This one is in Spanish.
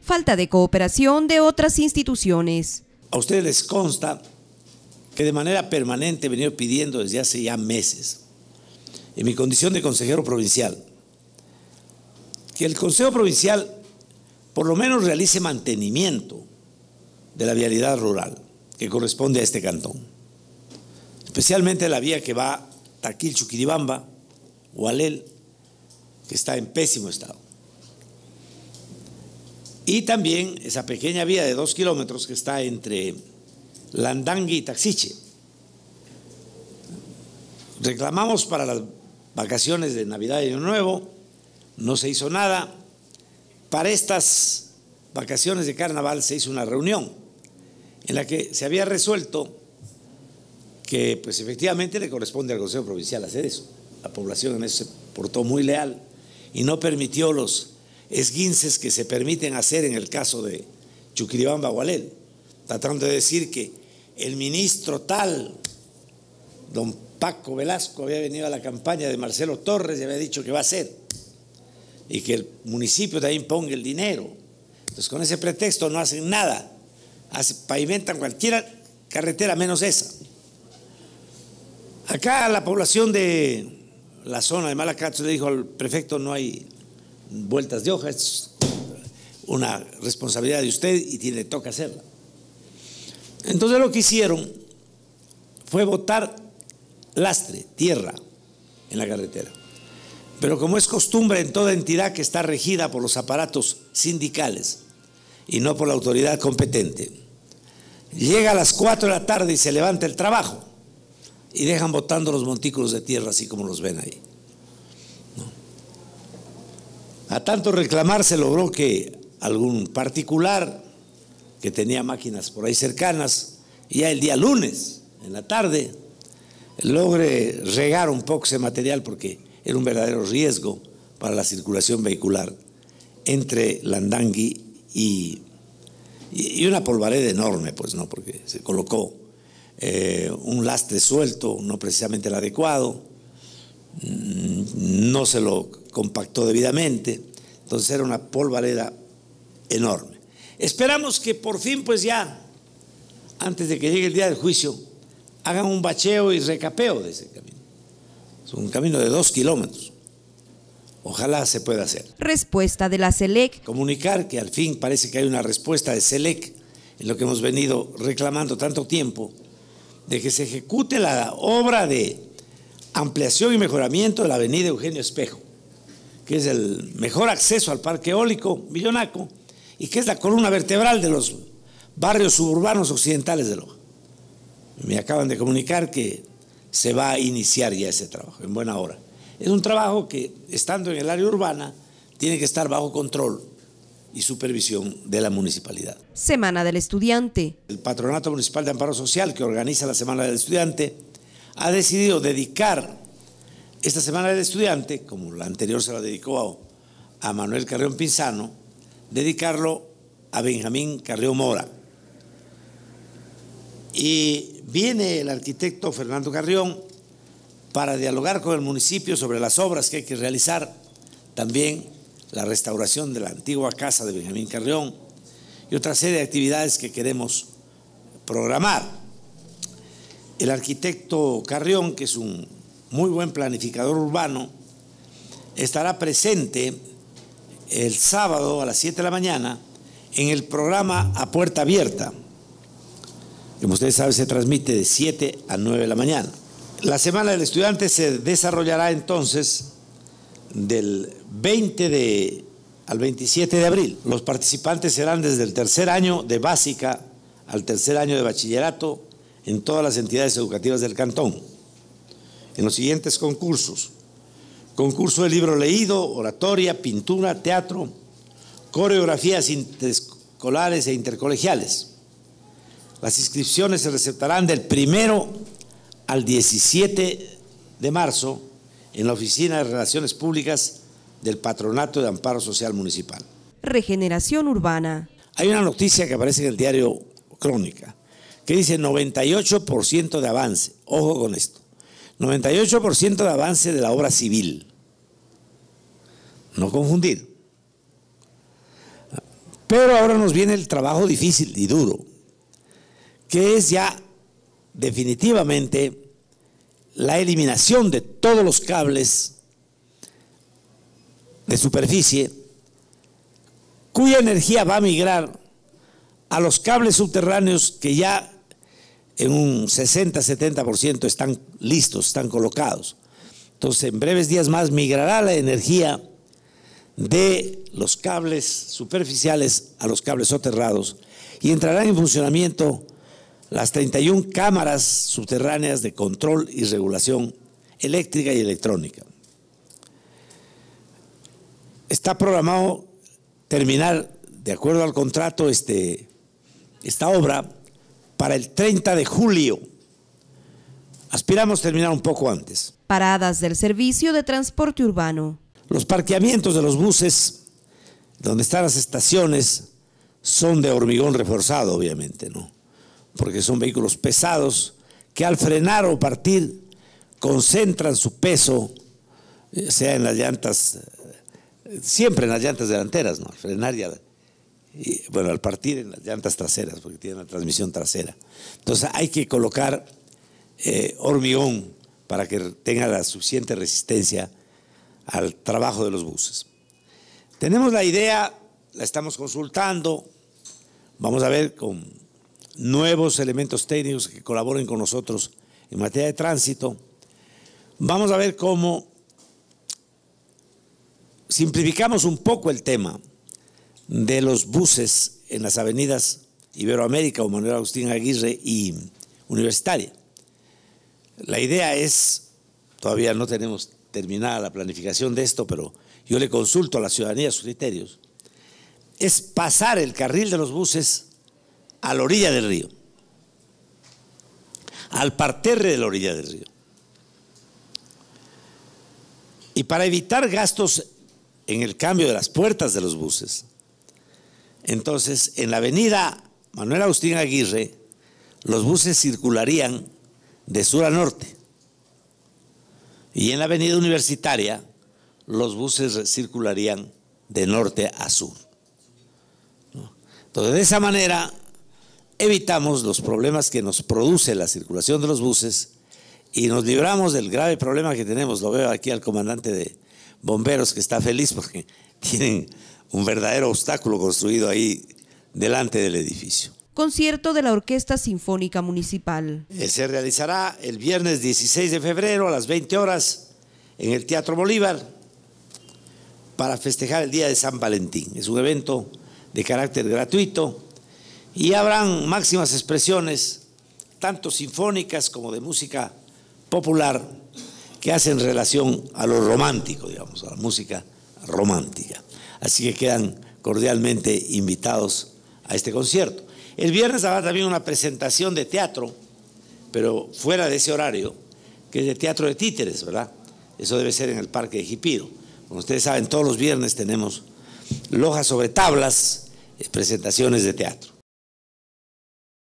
falta de cooperación de otras instituciones. A ustedes les consta que de manera permanente he venido pidiendo desde hace ya meses, en mi condición de consejero provincial, que el Consejo Provincial por lo menos realice mantenimiento de la vialidad rural que corresponde a este cantón, especialmente la vía que va Taquil, Chuquiribamba, Gualel, que está en pésimo estado. Y también esa pequeña vía de 2 kilómetros que está entre Landangui y Taxiche. Reclamamos para las vacaciones de Navidad y Año Nuevo, no se hizo nada. Para estas vacaciones de carnaval se hizo una reunión en la que se había resuelto que pues efectivamente le corresponde al Consejo Provincial hacer eso. La población en eso se portó muy leal y no permitió los esguinces que se permiten hacer en el caso de Chuquiribamba Gualel, tratando de decir que el ministro tal, don Paco Velasco, había venido a la campaña de Marcelo Torres y había dicho que va a hacer, y que el municipio también ponga el dinero. Entonces con ese pretexto no hacen nada, pavimentan cualquier carretera menos esa. Acá la población de la zona de Malacacho le dijo al prefecto: no hay vueltas de hoja, es una responsabilidad de usted y le toca hacerla. Entonces lo que hicieron fue botar lastre, tierra en la carretera. Pero como es costumbre en toda entidad que está regida por los aparatos sindicales y no por la autoridad competente, llega a las 4 de la tarde y se levanta el trabajo y dejan botando los montículos de tierra así como los ven ahí. A tanto reclamar se logró que algún particular que tenía máquinas por ahí cercanas, ya el día lunes en la tarde, logre regar un poco ese material porque era un verdadero riesgo para la circulación vehicular entre Landangui y una polvareda enorme, pues no, porque se colocó un lastre suelto, no precisamente el adecuado, no se lo compactó debidamente, entonces era una polvareda enorme. Esperamos que por fin, pues ya, antes de que llegue el día del juicio, hagan un bacheo y recapeo de ese camino. Es un camino de 2 kilómetros. Ojalá se pueda hacer. Respuesta de la SELEC. Comunicar que al fin parece que hay una respuesta de SELEC en lo que hemos venido reclamando tanto tiempo, de que se ejecute la obra de ampliación y mejoramiento de la avenida Eugenio Espejo, que es el mejor acceso al parque eólico Millonaco y que es la columna vertebral de los barrios suburbanos occidentales de Loja. Me acaban de comunicar que se va a iniciar ya ese trabajo en buena hora. Es un trabajo que, estando en el área urbana, tiene que estar bajo control y supervisión de la municipalidad. Semana del Estudiante. El Patronato Municipal de Amparo Social, que organiza la Semana del Estudiante, ha decidido dedicar esta Semana del Estudiante, como la anterior se la dedicó a Manuel Carrión Pinzano, dedicarlo a Benjamín Carrión Mora. Y viene el arquitecto Fernando Carrión para dialogar con el municipio sobre las obras que hay que realizar, también la restauración de la antigua casa de Benjamín Carrión y otra serie de actividades que queremos programar. El arquitecto Carrión, que es un muy buen planificador urbano, estará presente el sábado a las 7 de la mañana en el programa A Puerta Abierta. Como ustedes saben, se transmite de 7 a 9 de la mañana. La Semana del Estudiante se desarrollará entonces del 20 al 27 de abril. Los participantes serán desde el tercer año de básica al tercer año de bachillerato en todas las entidades educativas del cantón. En los siguientes concursos: concurso de libro leído, oratoria, pintura, teatro, coreografías interescolares e intercolegiales. Las inscripciones se receptarán del 1 al 17 de marzo en la Oficina de Relaciones Públicas del Patronato de Amparo Social Municipal. Regeneración urbana. Hay una noticia que aparece en el diario Crónica que dice 98% de avance. Ojo con esto. 98% de avance de la obra civil. No confundir. Pero ahora nos viene el trabajo difícil y duro, que es ya definitivamente la eliminación de todos los cables de superficie cuya energía va a migrar a los cables subterráneos que ya en un 60-70% están listos, están colocados. Entonces, en breves días más migrará la energía de los cables superficiales a los cables soterrados y entrarán en funcionamiento las 31 cámaras subterráneas de control y regulación eléctrica y electrónica. Está programado terminar, de acuerdo al contrato, esta obra para el 30 de julio. Aspiramos terminar un poco antes. Paradas del servicio de transporte urbano. Los parqueamientos de los buses, donde están las estaciones, son de hormigón reforzado, obviamente, ¿no? Porque son vehículos pesados que al frenar o partir concentran su peso, sea en las llantas, siempre en las llantas delanteras, ¿no? Al frenar y bueno, al partir en las llantas traseras, porque tienen la transmisión trasera. Entonces hay que colocar hormigón para que tenga la suficiente resistencia al trabajo de los buses. Tenemos la idea, la estamos consultando, vamos a ver con nuevos elementos técnicos que colaboren con nosotros en materia de tránsito. Vamos a ver cómo simplificamos un poco el tema de los buses en las avenidas Iberoamérica o Manuel Agustín Aguirre y Universitaria. La idea es, todavía no tenemos terminada la planificación de esto, pero yo le consulto a la ciudadanía sus criterios, es pasar el carril de los buses a la orilla del río, al parterre de la orilla del río. Y para evitar gastos en el cambio de las puertas de los buses, entonces en la avenida Manuel Agustín Aguirre los buses circularían de sur a norte y en la avenida Universitaria los buses circularían de norte a sur. Entonces, de esa manera evitamos los problemas que nos produce la circulación de los buses y nos libramos del grave problema que tenemos. Lo veo aquí al comandante de bomberos que está feliz porque tienen un verdadero obstáculo construido ahí delante del edificio. Concierto de la Orquesta Sinfónica Municipal. Se realizará el viernes 16 de febrero a las 20 horas en el Teatro Bolívar para festejar el Día de San Valentín. Es un evento de carácter gratuito y habrán máximas expresiones, tanto sinfónicas como de música popular, que hacen relación a lo romántico, digamos, a la música romántica. Así que quedan cordialmente invitados a este concierto. El viernes habrá también una presentación de teatro, pero fuera de ese horario, que es de teatro de títeres, ¿verdad? Eso debe ser en el Parque de Jipido. Como ustedes saben, todos los viernes tenemos lojas sobre tablas, presentaciones de teatro.